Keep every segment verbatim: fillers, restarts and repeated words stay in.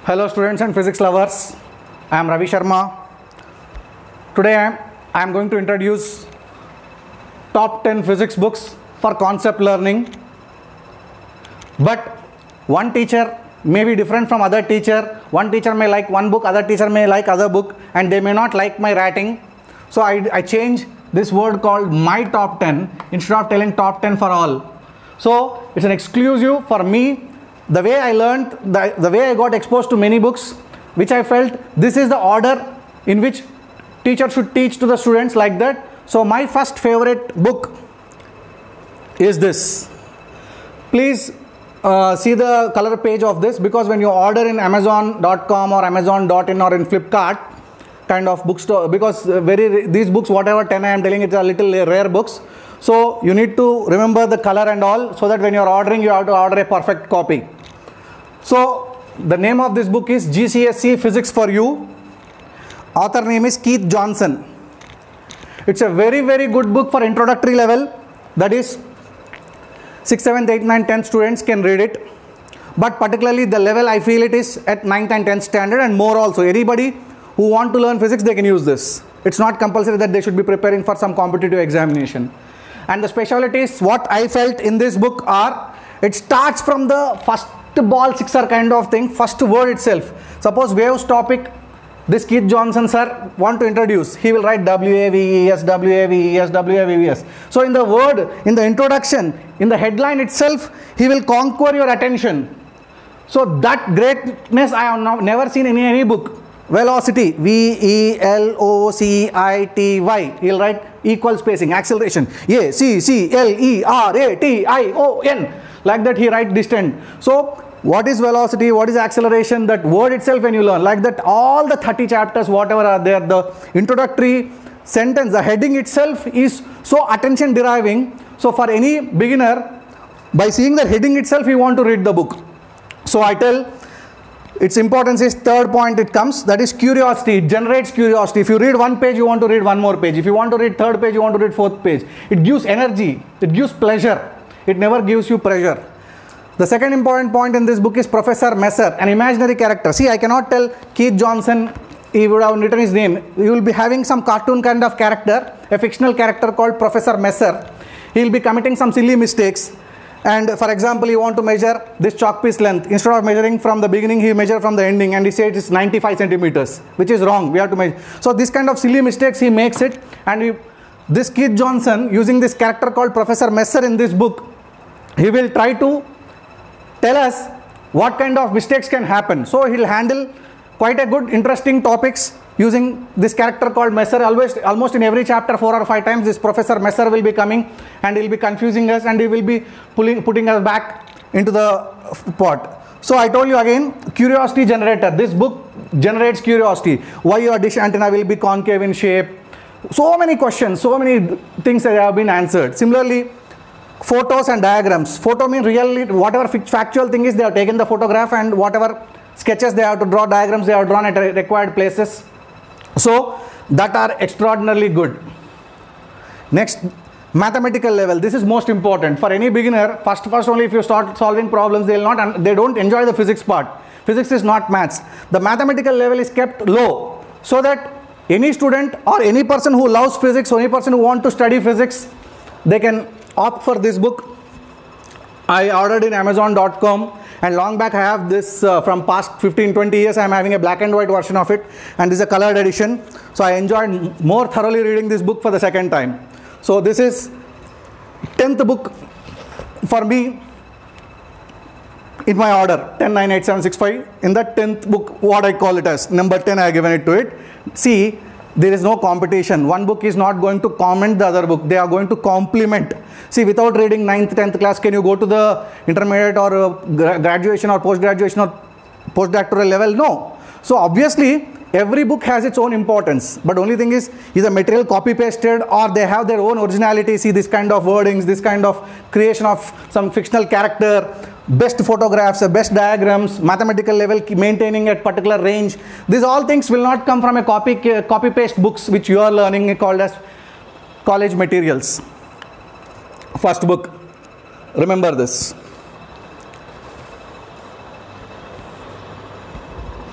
Hello students and physics lovers, I am Ravi Sharma. Today I am, I am going to introduce top ten physics books for concept learning. But one teacher may be different from other teacher. One teacher may like one book, other teacher may like other book, and they may not like my writing. So I, I change this word called my top ten instead of telling top ten for all. So it's an exclusive for me. The way I learned, the, the way I got exposed to many books, which I felt this is the order in which teacher should teach to the students, like that. So my first favorite book is this. Please uh, see the color page of this, because when you order in amazon dot com or amazon dot in or in Flipkart kind of bookstore, because very these books, whatever ten I am telling, it's a little rare books. So you need to remember the color and all, so that when you are ordering, you have to order a perfect copy. So the name of this book is G C S E Physics for You. Author name is Keith Johnson. It's a very very good book for introductory level, that is sixth, seventh, eighth, ninth, tenth students can read it. But particularly the level I feel it is at ninth and tenth standard and more also. Anybody who want to learn physics, they can use this. It's not compulsory that they should be preparing for some competitive examination. And the specialties what I felt in this book are, it starts from the first ball sixer kind of thing, first word itself. Suppose waves topic, this Keith Johnson sir want to introduce, he will write W A V E S, W A V E S, W A V E S. So in the word, in the introduction, in the headline itself, he will conquer your attention. So that greatness I have now never seen in any book. Velocity, V E L O C I T Y, he will write equal spacing, acceleration, A, C, C, L, E, R, A, T, I, O, N, like that he write distant. So what is velocity, what is acceleration, that word itself when you learn, like that all the thirty chapters, whatever are there, the introductory sentence, the heading itself is so attention deriving. So for any beginner, by seeing the heading itself, you want to read the book. So I tell, its importance is third point it comes, that is curiosity. It generates curiosity. If you read one page, you want to read one more page. If you want to read third page, you want to read fourth page. It gives energy. It gives pleasure. It never gives you pressure. The second important point in this book is Professor Messer, an imaginary character. See, I cannot tell Keith Johnson, he would have written his name. You will be having some cartoon kind of character, a fictional character called Professor Messer. He will be committing some silly mistakes. And for example, you want to measure this chalk piece length. Instead of measuring from the beginning, he measure from the ending, and he says it's ninety-five centimeters, which is wrong. We have to measure. So this kind of silly mistakes he makes it. And he, this Keith Johnson, using this character called Professor Messer in this book, he will try to tell us what kind of mistakes can happen. So he'll handle quite a good interesting topics using this character called Messer. Always, almost in every chapter, four or five times, this Professor Messer will be coming and he'll be confusing us, and he will be pulling, putting us back into the pot. So I told you again, curiosity generator. This book generates curiosity. Why your dish antenna will be concave in shape? So many questions, so many things that have been answered. Similarly, photos and diagrams. Photo means really whatever factual thing is, they have taken the photograph, and whatever sketches they have to draw, diagrams they have drawn at required places. So that are extraordinarily good. Next, mathematical level. This is most important for any beginner. First, first only if you start solving problems, they will not, they don't enjoy the physics part. Physics is not maths. The mathematical level is kept low, so that any student or any person who loves physics, or any person who want to study physics, they can opt for this book. I ordered in amazon dot com, and long back I have this uh, from past fifteen twenty years. I am having a black and white version of it, and this is a colored edition. So I enjoyed more thoroughly reading this book for the second time. So this is tenth book for me in my order, ten, nine, eight, seven, six, five. In that tenth book, what I call it as number ten, I have given it to it. See, there is no competition. One book is not going to comment the other book. They are going to complement. See, without reading ninth, tenth class, can you go to the intermediate or uh, graduation or post-graduation or postdoctoral level? No. So obviously, every book has its own importance. But only thing is, is the material copy-pasted, or they have their own originality? See, this kind of wordings, this kind of creation of some fictional character, best photographs, best diagrams, mathematical level maintaining at particular range. These all things will not come from a copy copy paste books which you are learning, called as college materials. First book, remember this.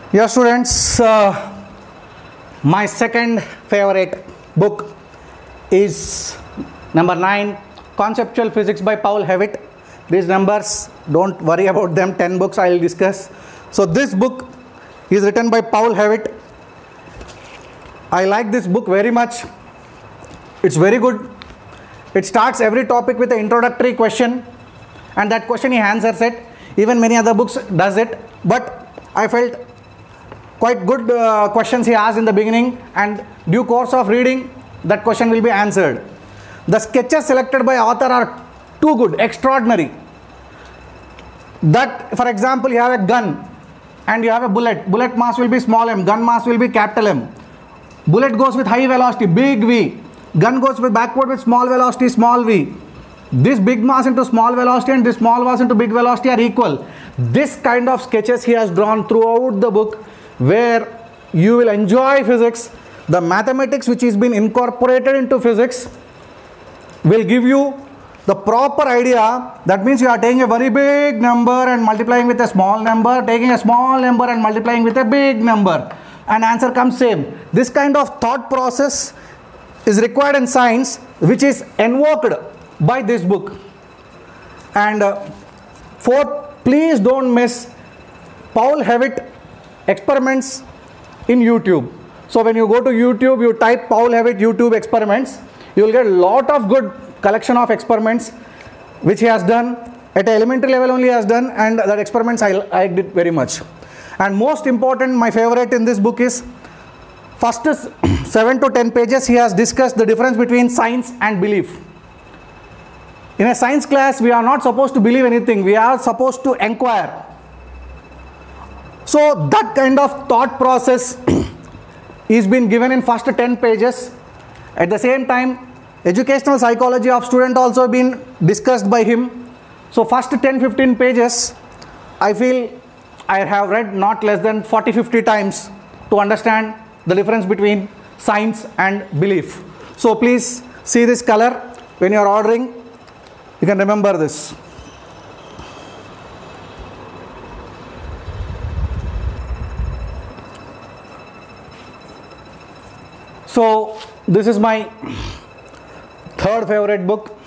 Yeah, students, uh, my second favorite book is number nine, Conceptual Physics by Paul Hewitt. These numbers, don't worry about them, ten books I will discuss. So this book is written by Paul Hewitt. I like this book very much. It's very good. It starts every topic with an introductory question, and that question he answers it. Even many other books does it, but I felt quite good uh, questions he asked in the beginning, and due course of reading that question will be answered. The sketches selected by author are too good, extraordinary. That, for example, you have a gun and you have a bullet. Bullet mass will be small m, gun mass will be capital M. Bullet goes with high velocity, big V. Gun goes with backward with small velocity, small v. This big mass into small velocity and this small mass into big velocity are equal. This kind of sketches he has drawn throughout the book, where you will enjoy physics. The mathematics which is been incorporated into physics will give you the proper idea. That means you are taking a very big number and multiplying with a small number, taking a small number and multiplying with a big number, and answer comes same. This kind of thought process is required in science, which is invoked by this book. And uh, fourth, please don't miss Paul Hewitt experiments in YouTube. So when you go to YouTube, you type Paul Hewitt YouTube experiments, you will get a lot of good collection of experiments which he has done at elementary level only he has done, and that experiments I liked it very much. And most important, my favorite in this book is first seven to ten pages he has discussed the difference between science and belief. In a science class, we are not supposed to believe anything, we are supposed to inquire. So that kind of thought process is been given in first ten pages. At the same time, educational psychology of student also been discussed by him. So first ten to fifteen pages, I feel I have read not less than forty to fifty times to understand the difference between science and belief. So please see this color when you are ordering. You can remember this. So this is my third favorite book.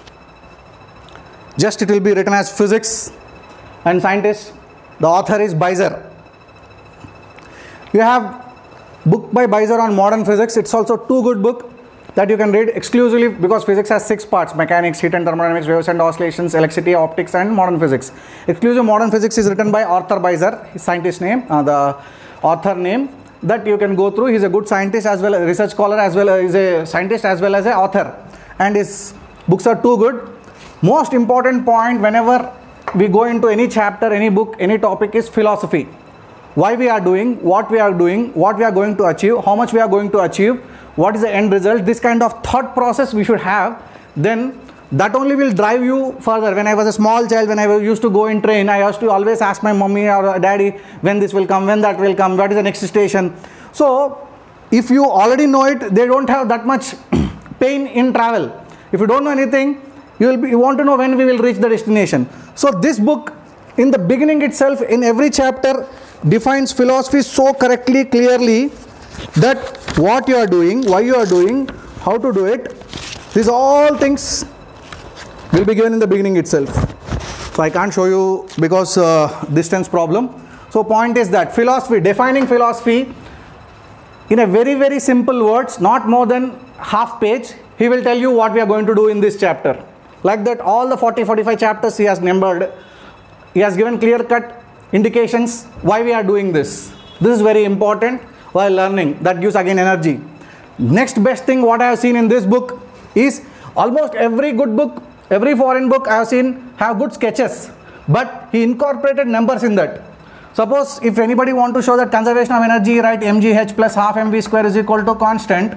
Just it will be written as Physics and Scientist. The author is Beiser. You have book by Beiser on modern physics. It's also too good book that you can read exclusively, because physics has six parts: mechanics, heat and thermodynamics, waves and oscillations, electricity, optics, and modern physics. Exclusive modern physics is written by Arthur Beiser, his scientist name, uh, the author name. That you can go through. He's a good scientist as well as a research scholar, as well as a scientist as well as an author, and his books are too good. Most important point whenever we go into any chapter, any book, any topic is philosophy. Why we are doing, what we are doing, what we are going to achieve, how much we are going to achieve, what is the end result. This kind of thought process we should have. Then that only will drive you further. When I was a small child, when I used to go in train, I used to always ask my mommy or daddy when this will come, when that will come, what is the next station. So if you already know it, they don't have that much pain in travel. If you don't know anything, you will be, you want to know when we will reach the destination. So this book, in the beginning itself, in every chapter, defines philosophy so correctly, clearly, that what you are doing, why you are doing, how to do it, these all things will be given in the beginning itself. So I can't show you because uh, distance problem. So point is that philosophy, defining philosophy in a very very simple words, not more than half page, he will tell you what we are going to do in this chapter. Like that, all the forty to forty-five chapters he has numbered. He has given clear cut indications why we are doing this. This is very important while learning. That gives again energy. Next best thing what I have seen in this book is almost every good book, every foreign book I have seen have good sketches, but he incorporated numbers in that. Suppose if anybody want to show that conservation of energy, write mgh plus half mv square is equal to constant,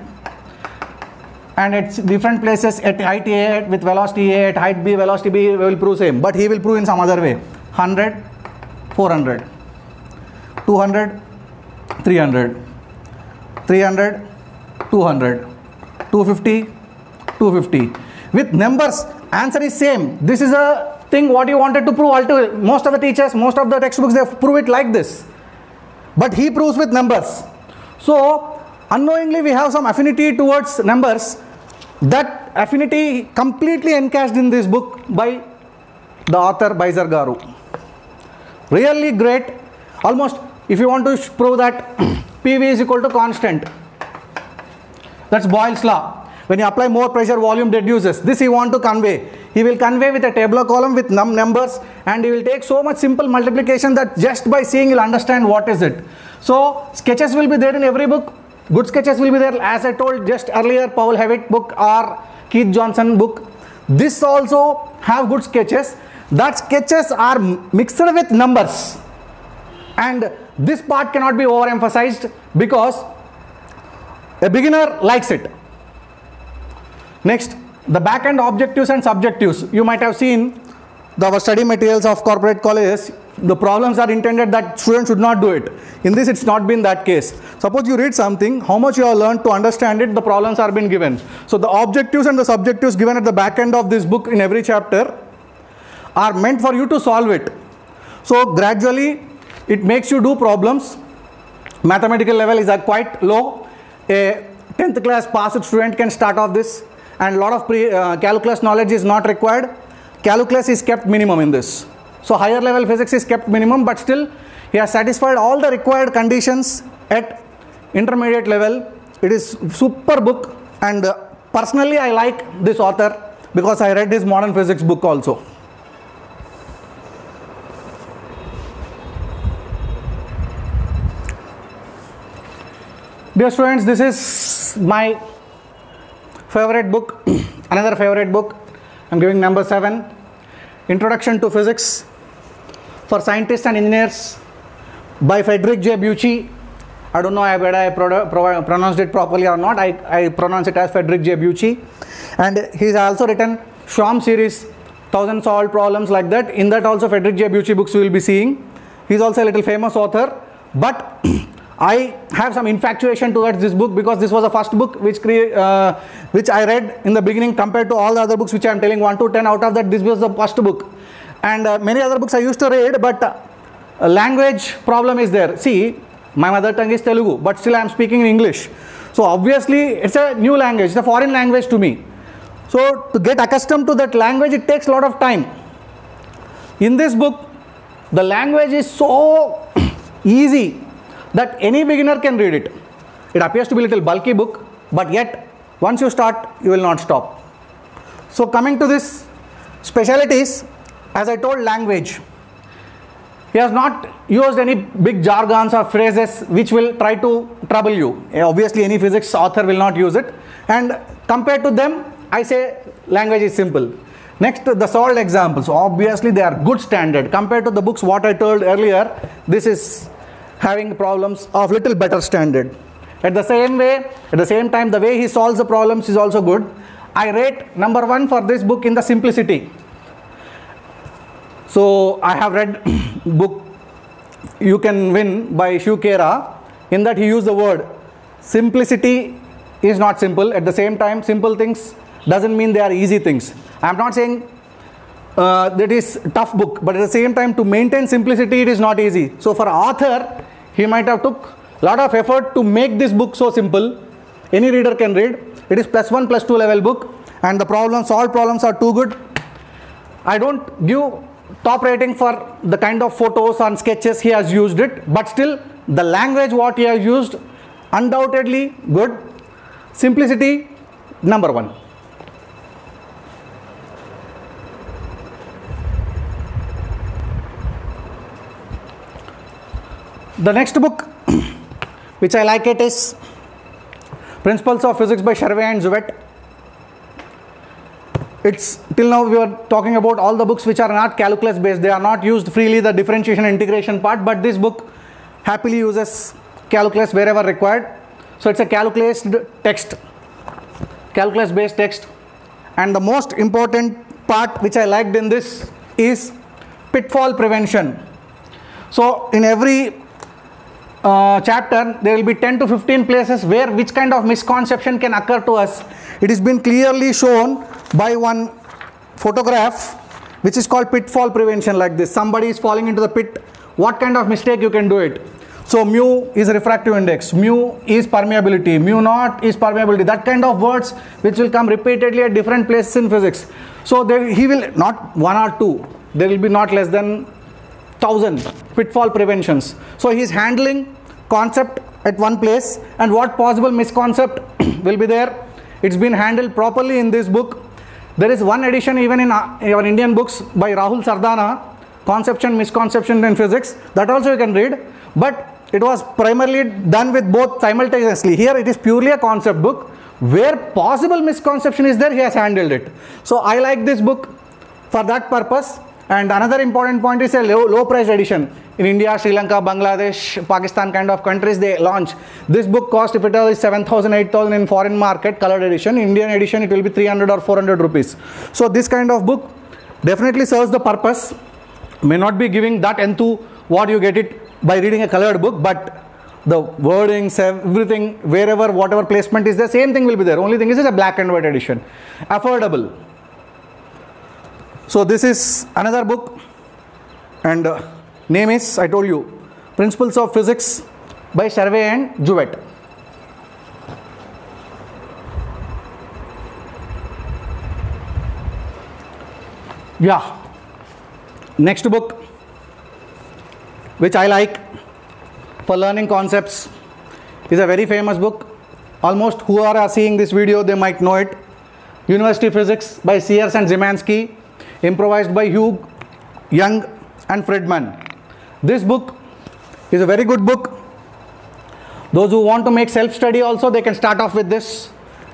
and it's different places at height A with velocity A, at height B velocity B will prove same, but he will prove in some other way. one hundred, four hundred, two hundred, three hundred, three hundred, two hundred, two fifty, two fifty. With numbers, answer is same. This is a thing what you wanted to prove. Most of the teachers, most of the textbooks, they prove it like this. but he proves with numbers. So unknowingly we have some affinity towards numbers. That affinity completely encashed in this book by the author Baizer Garu. Really great. Almost, if you want to prove that P V is equal to constant, that's Boyle's law. When you apply more pressure, volume reduces. This he want to convey. He will convey with a tabular column with num numbers, and he will take so much simple multiplication that just by seeing you'll understand what is it. So sketches will be there in every book. Good sketches will be there, as I told just earlier, Paul Hewitt book or Keith Johnson book. This also have good sketches. That sketches are mixed with numbers, and this part cannot be overemphasized because a beginner likes it. Next, the back end objectives and subjectives. You might have seen the our study materials of corporate colleges. The problems are intended that students should not do it. In this, it's not been that case. Suppose you read something, how much you have learned to understand it, the problems are been given. So the objectives and the subjectives given at the back end of this book in every chapter are meant for you to solve it. So gradually it makes you do problems. Mathematical level is quite low. A tenth class passed student can start off this, and a lot of pre, uh, calculus knowledge is not required. Calculus is kept minimum in this. So higher level physics is kept minimum, but still he has satisfied all the required conditions at intermediate level. It is super book, and uh, personally I like this author because I read his modern physics book also. Dear students, this is my favorite book, another favorite book. I am giving number seven, Introduction to Physics for Scientists and Engineers by Frederick J. Bucci. I don't know whether I pro pro pronounced it properly or not. I, I pronounce it as Frederick J. Bucci. And he has also written Schwamm series, thousand solved problems, like that. In that also Frederick J. Bucci books we will be seeing. He is also a little famous author. But I have some infatuation towards this book because this was the first book which cre uh, which I read in the beginning compared to all the other books which I am telling one to ten. Out of that, this was the first book. And uh, many other books I used to read, but uh, a language problem is there. See, my mother tongue is Telugu, but still I am speaking in English. So obviously it's a new language, it's a foreign language to me. So to get accustomed to that language, it takes a lot of time. In this book, the language is so easy that any beginner can read it. It appears to be a little bulky book, but yet once you start, you will not stop. So coming to this specialties, as I told, language. He has not used any big jargons or phrases which will try to trouble you. Obviously any physics author will not use it, and compared to them, I say language is simple. Next, the solved examples. Obviously they are good standard. Compared to the books what I told earlier, this is having problems of little better standard. At the same way, at the same time, the way he solves the problems is also good. I rate number one for this book in the simplicity. So I have read book You Can Win by Shiv Khera. In that he used the word simplicity is not simple. At the same time, simple things doesn't mean they are easy things. I am not saying uh, that is tough book, but at the same time, to maintain simplicity, it is not easy. So for author, he might have took a lot of effort to make this book so simple. Any reader can read. It is plus one, plus two level book, and the problems, solved problems are too good. I don't give top rating for the kind of photos and sketches he has used it, but still the language what he has used, undoubtedly good. Simplicity, number one. The next book which I like it is Principles of Physics by Chervet and Jouvet. It's till now we are talking about all the books which are not calculus based. They are not used freely, the differentiation and integration part, but this book happily uses calculus wherever required. So it's a calculus text, calculus based text. And the most important part which I liked in this is pitfall prevention. So in every uh, chapter there will be ten to fifteen places where which kind of misconception can occur to us. It has been clearly shown by one photograph which is called pitfall prevention, like this. Somebody is falling into the pit, what kind of mistake you can do it. So mu is refractive index, mu is permeability, mu naught is permeability, that kind of words which will come repeatedly at different places in physics. So there he will not one or two, there will be not less than thousand pitfall preventions. So he is handling concept at one place, and what possible misconcept will be there. It's been handled properly in this book. There is one edition even in our Indian books by Rahul Sardana, Conception, Misconception in Physics, that also you can read, but it was primarily done with both simultaneously. Here it is purely a concept book. Where possible misconception is there, he has handled it. So I like this book for that purpose. And another important point is a low, low price edition. In India, Sri Lanka, Bangladesh, Pakistan kind of countries, they launch. This book cost, if it is seven thousand, eight thousand in foreign market, colored edition. Indian edition, it will be three hundred or four hundred rupees. So this kind of book definitely serves the purpose. May not be giving that enthu what you get it by reading a colored book, but the wordings, everything, wherever, whatever placement is there, same thing will be there. Only thing is it's a black and white edition. Affordable. So this is another book, and uh, name is, I told you, Principles of Physics by Charvet and Jouvet. Yeah. Next book, which I like for learning concepts, is a very famous book. Almost who are seeing this video, they might know it. University Physics by Sears and Zimanski, improvised by Hugh, Young and Friedman. This book is a very good book. Those who want to make self-study also, they can start off with this.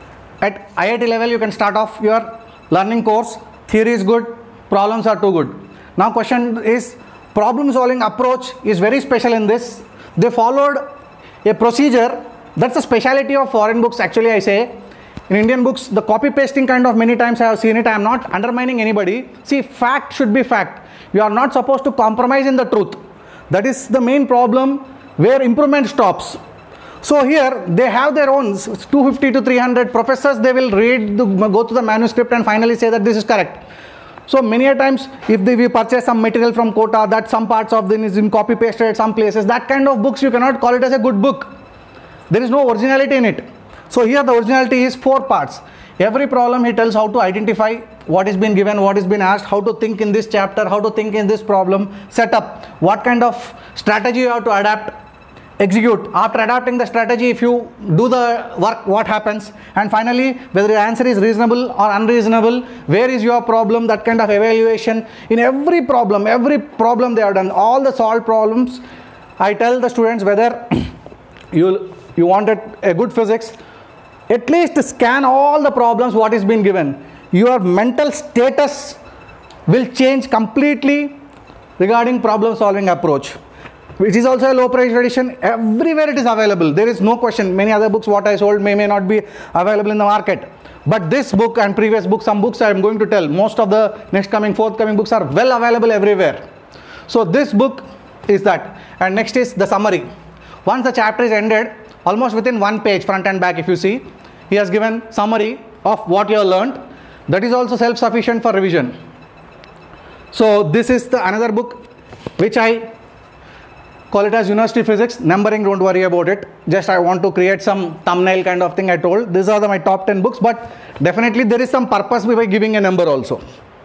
At I I T level, you can start off your learning course. Theory is good, problems are too good. Now question is, problem solving approach is very special in this. They followed a procedure. That's the speciality of foreign books, actually. I say in Indian books, the copy pasting kind of, many times I have seen it. I am not undermining anybody. See, fact should be fact. You are not supposed to compromise in the truth. That is the main problem where improvement stops. So here they have their own two fifty to three hundred professors. They will read, the, go to the manuscript and finally say that this is correct. So many a times, if they, we purchase some material from Kota, that some parts of them is in copy pasted at some places, that kind of books you cannot call it as a good book. There is no originality in it. So here the originality is four parts. Every problem he tells how to identify what is been given, what is been asked, how to think in this chapter, how to think in this problem, set up, what kind of strategy you have to adapt, execute. After adapting the strategy, if you do the work, what happens, and finally whether the answer is reasonable or unreasonable, where is your problem, that kind of evaluation. In every problem, every problem they have done, all the solved problems, I tell the students whether you, you wanted a good physics, at least scan all the problems what is being given. Your mental status will change completely regarding problem solving approach. Which is also a low price edition. Everywhere it is available. There is no question. Many other books what I sold may may not be available in the market. But this book and previous books, some books I am going to tell, most of the next coming, forthcoming books are well available everywhere. So this book is that. And next is the summary. Once the chapter is ended, almost within one page, front and back, if you see, he has given summary of what you have learned. That is also self-sufficient for revision. So this is the another book which I call it as University Physics. Numbering, don't worry about it. Just I want to create some thumbnail kind of thing I told. These are the, my top ten books, but definitely there is some purpose by giving a number also.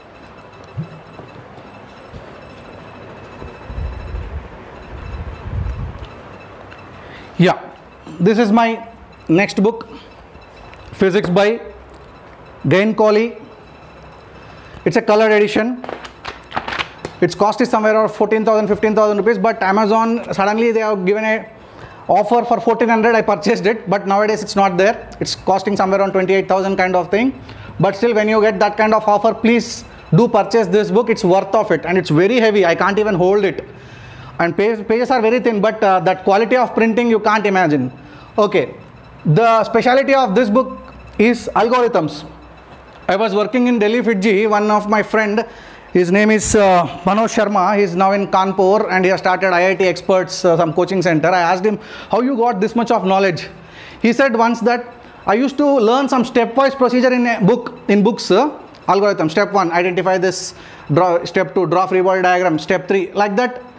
Yeah, this is my next book, Physics by Gain Colley. It's a colored edition. Its cost is somewhere around fourteen thousand, fifteen thousand rupees, but Amazon suddenly they have given a offer for fourteen hundred. I purchased it, but nowadays it's not there. It's costing somewhere around twenty-eight thousand kind of thing. But still, when you get that kind of offer, please do purchase this book. It's worth of it, and it's very heavy. I can't even hold it, and pages are very thin, but uh, that quality of printing you can't imagine. Okay, the speciality of this book is algorithms. I was working in Delhi, Fiji. One of my friend, his name is uh, Manoj Sharma. He is now in Kanpur and he has started I I T Experts, uh, some coaching center. I asked him, how you got this much of knowledge? He said once that I used to learn some stepwise procedure in a book, in books, uh, algorithm. Step one, identify this. Draw, step two, draw free body diagram. Step three, like that.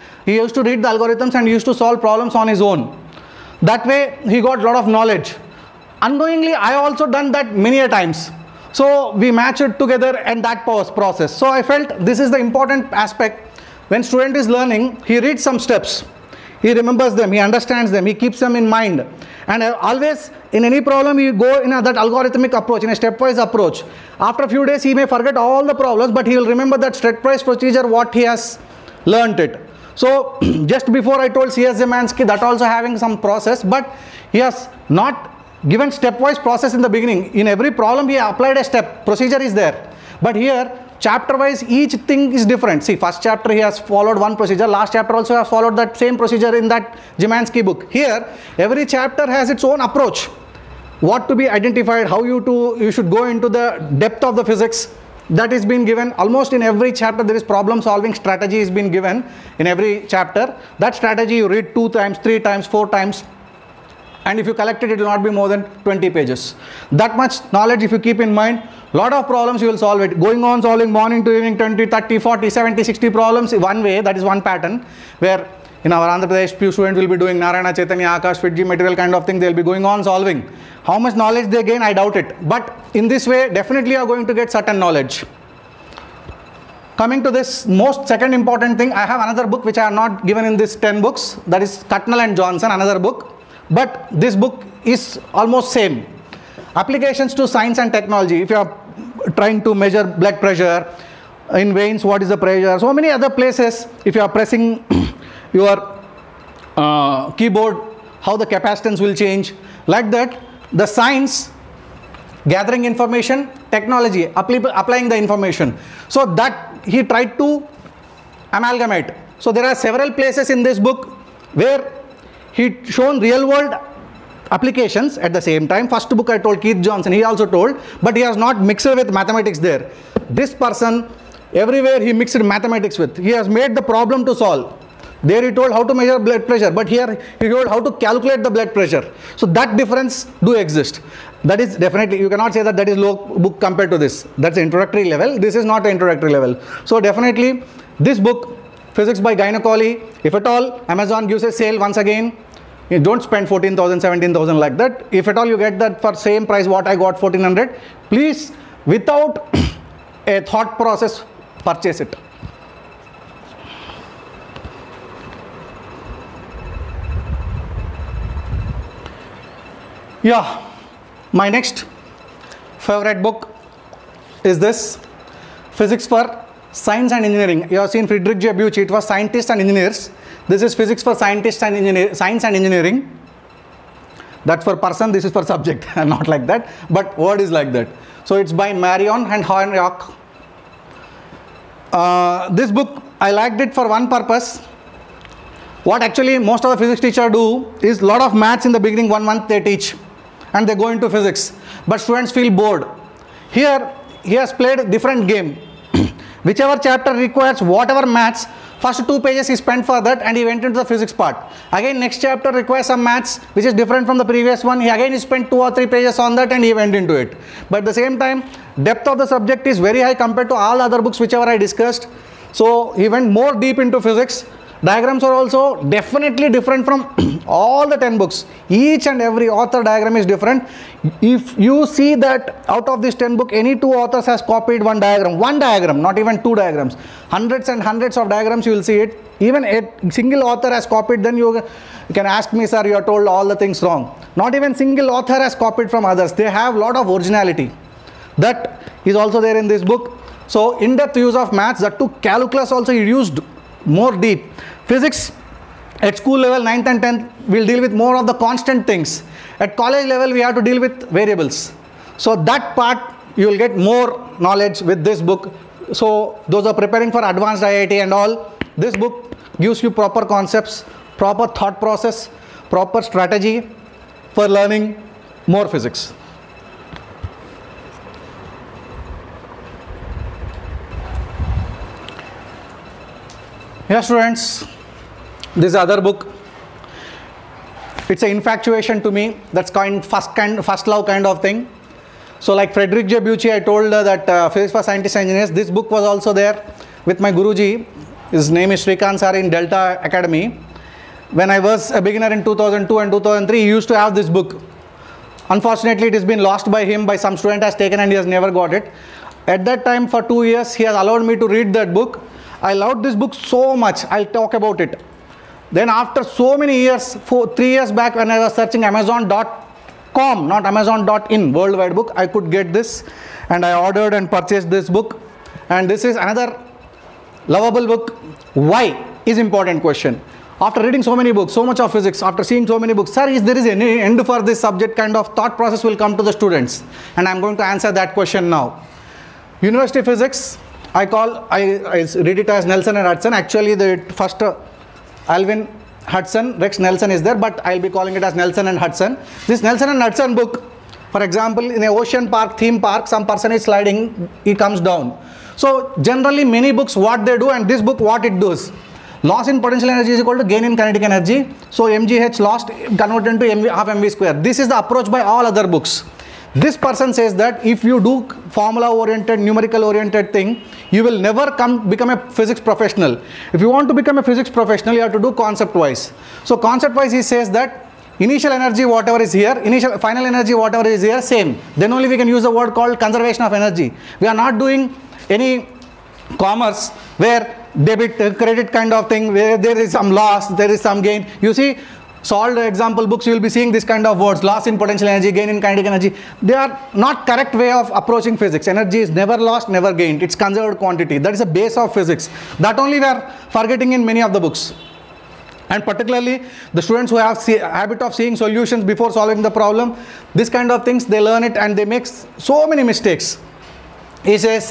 He used to read the algorithms and used to solve problems on his own. That way he got a lot of knowledge. Unknowingly, I also done that many a times. So we match it together and that process. So I felt this is the important aspect. When student is learning, he reads some steps. He remembers them, he understands them, he keeps them in mind. And always in any problem, you go in a, that algorithmic approach, in a stepwise approach. After a few days, he may forget all the problems, but he will remember that stepwise procedure, what he has learnt it. So just before I told C S Zemansky, that also having some process, but he has not given stepwise process in the beginning. In every problem, he applied a step, procedure is there. But here, chapter wise, each thing is different. See, first chapter he has followed one procedure, last chapter also has followed that same procedure in that Zemansky book. Here, every chapter has its own approach. What to be identified, how you to you should go into the depth of the physics, that is being given. Almost in every chapter there is problem solving strategy is being given in every chapter. That strategy you read two times, three times, four times. And if you collect it, it will not be more than twenty pages. That much knowledge if you keep in mind, lot of problems you will solve it. Going on solving morning to evening, twenty, thirty, forty, seventy, sixty problems one way, that is one pattern. Where in our Andhra Pradesh, few students will be doing Narayana, Chaitanya, Akash, Fitji material kind of thing, they will be going on solving. How much knowledge they gain, I doubt it. But in this way, definitely you are going to get certain knowledge. Coming to this most second important thing, I have another book which I have not given in this ten books. That is Cutnell and Johnson, another book. But this book is almost same. Applications to science and technology. If you are trying to measure blood pressure, in veins what is the pressure, so many other places. If you are pressing your uh, keyboard, how the capacitance will change. Like that, the science, gathering information, technology, apply, applying the information. So that he tried to amalgamate. So there are several places in this book where he shown real world applications at the same time. First book I told Keith Johnson, he also told, but he has not mixed with mathematics there. This person, everywhere he mixed mathematics with. He has made the problem to solve. There he told how to measure blood pressure, but here he told how to calculate the blood pressure. So that difference do exist. That is definitely, you cannot say that that is low book compared to this. That's introductory level. This is not introductory level. So definitely this book, Physics by Gynecology, if at all Amazon gives a sale once again, you don't spend fourteen thousand, seventeen thousand like that. If at all you get that for same price what I got, fourteen hundred, please without a thought process purchase it. Yeah, my next favorite book is this, Physics for Science and Engineering. You have seen Friedrich J. Buch, it was scientists and engineers. This is Physics for Scientists and Engineer, Science and Engineering. That's for person, this is for subject, not like that, but word is like that. So it's by Marion and Hohenrock. Uh, this book, I liked it for one purpose. What actually most of the physics teachers do is lot of maths in the beginning, one month they teach and they go into physics, but students feel bored. Here he has played a different game. Whichever chapter requires whatever maths, first two pages he spent for that and he went into the physics part. Again next chapter requires some maths which is different from the previous one. He again he spent two or three pages on that and he went into it. But at the same time, depth of the subject is very high compared to all other books whichever I discussed. So he went more deep into physics. Diagrams are also definitely different from all the ten books. Each and every author diagram is different. If you see that out of this ten book, any two authors has copied one diagram, one diagram, not even two diagrams. Hundreds and hundreds of diagrams you will see it. Even a single author has copied, then you, you can ask me, sir, you are told all the things wrong. Not even single author has copied from others. They have lot of originality. That is also there in this book. So in-depth use of maths, that too calculus also used more deep. Physics at school level ninth and tenth will deal with more of the constant things. At college level we have to deal with variables. So that part you will get more knowledge with this book. So those are preparing for advanced I I T and all, this book gives you proper concepts, proper thought process, proper strategy for learning more physics. Yeah, students, this other book, it's an infatuation to me. That's kind first kind first love kind of thing. So like Friedrich J. Buch, I told uh, that uh, Physics for Scientists and Engineers, this book was also there with my Guruji. His name is Srikanth sir in Delta Academy. When I was a beginner in two thousand two and two thousand three, he used to have this book. Unfortunately, it has been lost by him, by some student has taken and he has never got it. At that time, for two years, he has allowed me to read that book. I loved this book so much. I'll talk about it. Then after so many years, four, three years back when I was searching amazon dot com, not amazon dot in, worldwide book, I could get this and I ordered and purchased this book. And this is another lovable book. Why is important question. After reading so many books, so much of physics, after seeing so many books, sir, is there is any end for this subject, kind of thought process will come to the students. And I'm going to answer that question now. University physics, I call, I, I read it as Nelson and Hudson. Actually, the first uh, Alvin Hudson, Rex Nelson is there, but I'll be calling it as Nelson and Hudson. This Nelson and Hudson book, for example, in a ocean park, theme park, some person is sliding, he comes down. So generally many books what they do, and this book what it does. Loss in potential energy is equal to gain in kinetic energy. So mgh lost converted into mv, half mv square. This is the approach by all other books. This person says that if you do formula oriented, numerical oriented thing, you will never come become a physics professional. If you want to become a physics professional, you have to do concept wise. So concept wise he says that initial energy whatever is here, initial final energy whatever is here, same. Then only we can use a word called conservation of energy. We are not doing any commerce where debit uh, credit kind of thing, where there is some loss, there is some gain. You see, solved example books, you will be seeing this kind of words, loss in potential energy, gain in kinetic energy. They are not correct way of approaching physics. Energy is never lost, never gained. It's conserved quantity. That is the base of physics. That only we are forgetting in many of the books. And particularly the students who have see, habit of seeing solutions before solving the problem, this kind of things, they learn it and they make so many mistakes. He says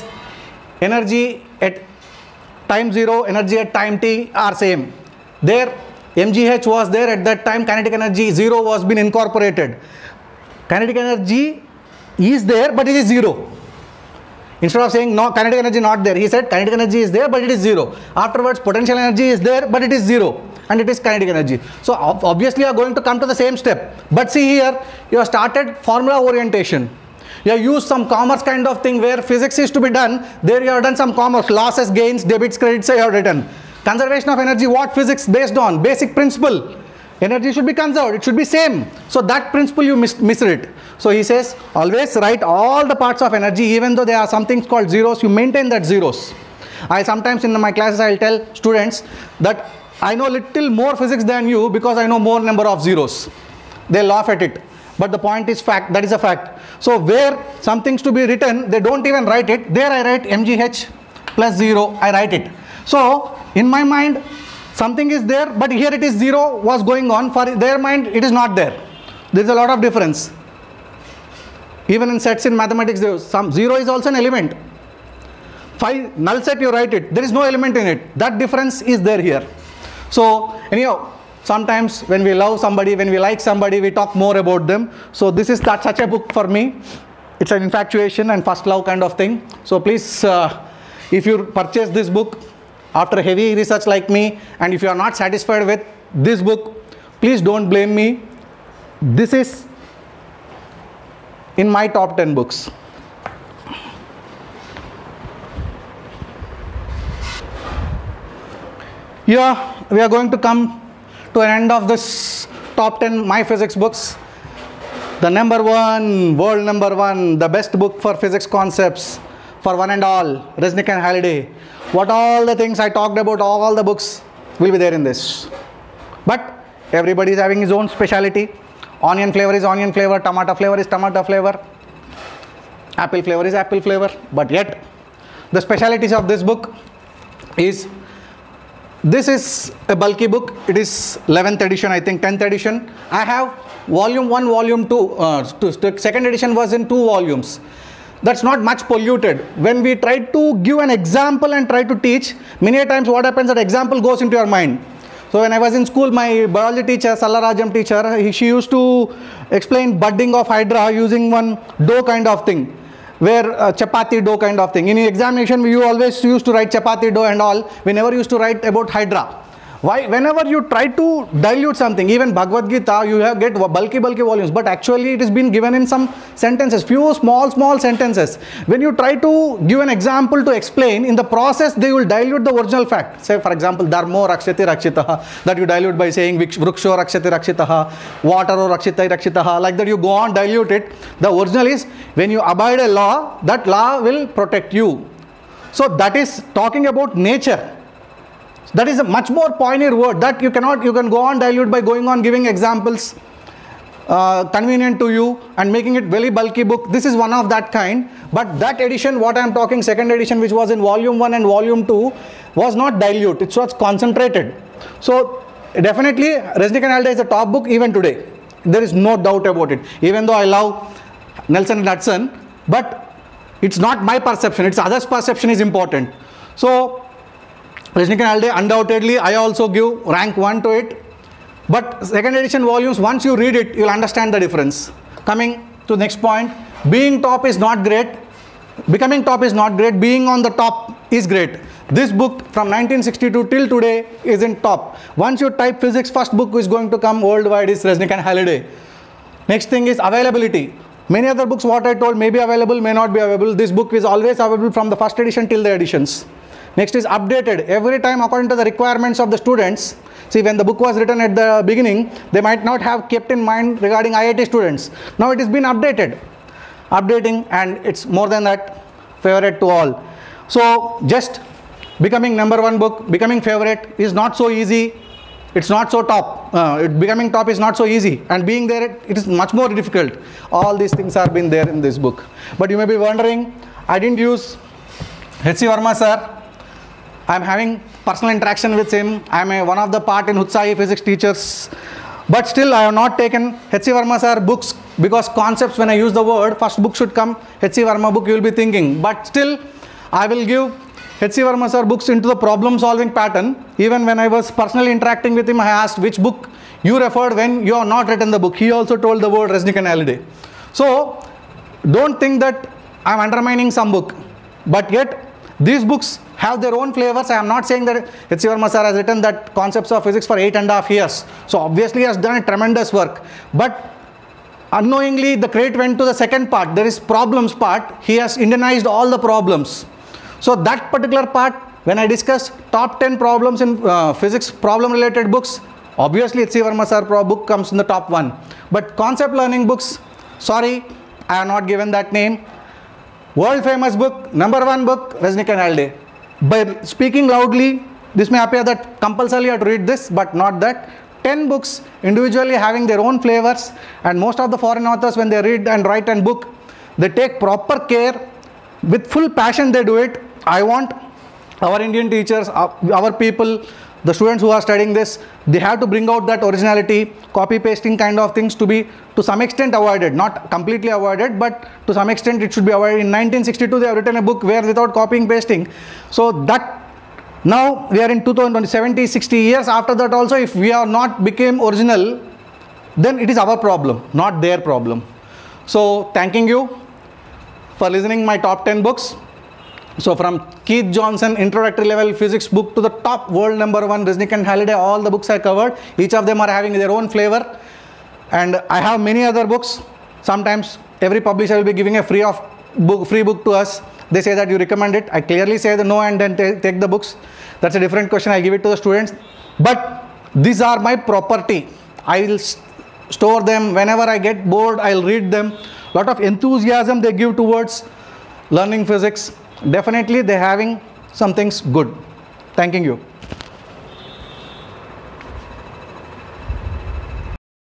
energy at time zero, energy at time t are same. There mgh was there at that time, kinetic energy zero was been incorporated. Kinetic energy is there but it is zero. Instead of saying no, kinetic energy not there, he said kinetic energy is there but it is zero. Afterwards potential energy is there but it is zero and it is kinetic energy. So obviously you are going to come to the same step. But see here, you have started formula orientation. You have used some commerce kind of thing where physics is to be done. There you have done some commerce, losses, gains, debits, credits, you have written. Conservation of energy, what physics based on? Basic principle. Energy should be conserved, it should be same. So that principle you mis misread. So he says, always write all the parts of energy, even though there are some things called zeros, you maintain that zeros. I sometimes in my classes I will tell students that I know little more physics than you because I know more number of zeros. They laugh at it. But the point is fact, that is a fact. So where some things to be written, they don't even write it. There I write mgh plus zero, I write it. So in my mind, something is there, but here it is zero was going on. For their mind, it is not there. There is a lot of difference. Even in sets in mathematics, there is some zero is also an element. Five null set you write it, there is no element in it. That difference is there here. So anyhow, sometimes when we love somebody, when we like somebody, we talk more about them. So this is that such a book for me. It's an infatuation and first love kind of thing. So please, uh, if you purchase this book after heavy research like me, and if you are not satisfied with this book, please don't blame me. This is in my top ten books. Yeah, we are going to come to an end of this top ten my physics books. The number one, world number one, the best book for physics concepts for one and all, Resnick and Halliday. What all the things I talked about, all the books will be there in this. But everybody is having his own speciality. Onion flavor is onion flavor, tomato flavor is tomato flavor, apple flavor is apple flavor. But yet, the specialities of this book is, this is a bulky book. It is eleventh edition, I think, tenth edition. I have volume one, volume two. Uh, two second edition was in two volumes. That's not much polluted. When we try to give an example and try to teach, many a times what happens, that example goes into your mind. So when I was in school, my biology teacher, Sallarajam teacher, he, she used to explain budding of hydra using one dough kind of thing, where uh, chapati dough kind of thing. In examination, we always used to write chapati dough and all. We never used to write about hydra. Why? Whenever you try to dilute something, even Bhagavad Gita, you have get bulky, bulky volumes, but actually it is been given in some sentences, few small, small sentences. When you try to give an example to explain, in the process they will dilute the original fact. Say, for example, Dharmo Rakshati Rakshitaha, that you dilute by saying Vriksho Rakshati Rakshitaha, Water Rakshita Rakshitaha, like that you go on, dilute it. The original is, when you abide a law, that law will protect you. So that is talking about nature. That is a much more pioneer word that you cannot, you can go on dilute by going on giving examples uh, convenient to you and making it very bulky book. This is one of that kind. But that edition, what I am talking, second edition, which was in volume one and volume two, was not dilute. It was concentrated. So definitely Rajnikanth is a top book even today. There is no doubt about it. Even though I love Nelson and Hudson, but it's not my perception. It's others' perception is important. So Rajnikanth undoubtedly I also give rank one to it. But second edition volumes, once you read it, you will understand the difference. Coming to the next point, being top is not great. Becoming top is not great. Being on the top is great. This book from nineteen sixty-two till today is in top. Once you type physics, first book is going to come worldwide is Rajnikanth Halliday. Next thing is availability. Many other books what I told may be available, may not be available. This book is always available from the first edition till the editions. Next is updated every time according to the requirements of the students. See, when the book was written at the beginning, they might not have kept in mind regarding I I T students. Now it has been updated. Updating, and it's more than that, favorite to all. So just becoming number one book, becoming favorite is not so easy. It's not so top. Uh, it, becoming top is not so easy, and being there, it is much more difficult. All these things are been there in this book. But you may be wondering, I didn't use H C Verma sir. I am having personal interaction with him. I am a, one of the part in Utsahi physics teachers. But still I have not taken H C Verma sir books, because concepts, when I use the word, first book should come, H C Verma book you will be thinking. But still I will give H C Verma sir books into the problem solving pattern. Even when I was personally interacting with him, I asked which book you referred when you have not written the book. He also told the word Rajnikanth Halliday. So don't think that I am undermining some book. But yet these books have their own flavors. I am not saying that H C Verma sir has written that concepts of physics for eight and a half years. So obviously he has done a tremendous work. But unknowingly the credit went to the second part. There is problems part. He has Indianized all the problems. So that particular part, when I discussed top ten problems in uh, physics problem related books, obviously H C Verma sir book comes in the top one. But concept learning books, sorry, I have not given that name. World famous book, number one book, Rajnikanth Halliday. By speaking loudly, this may appear that compulsorily you have to read this, but not that. ten books individually having their own flavors, and most of the foreign authors, when they read and write a book, they take proper care, with full passion they do it. I want our Indian teachers, our people, the students who are studying this, they have to bring out that originality, copy pasting kind of things to be to some extent avoided, not completely avoided, but to some extent it should be avoided. In nineteen sixty-two they have written a book where without copying pasting. So that, now we are in two thousand twenty, seventy, sixty years after that also, if we are not became original, then it is our problem, not their problem. So thanking you for listening my top ten books. So from Keith Johnson introductory level physics book to the top world number one Rajnikanth Halliday, all the books I covered. Each of them are having their own flavor, and I have many other books. Sometimes every publisher will be giving a free of book, free book to us. They say that you recommend it. I clearly say the no and then take the books. That's a different question. I give it to the students. But these are my property. I will store them whenever I get bored. I'll read them. Lot of enthusiasm they give towards learning physics. Definitely they're having some things good. Thanking you.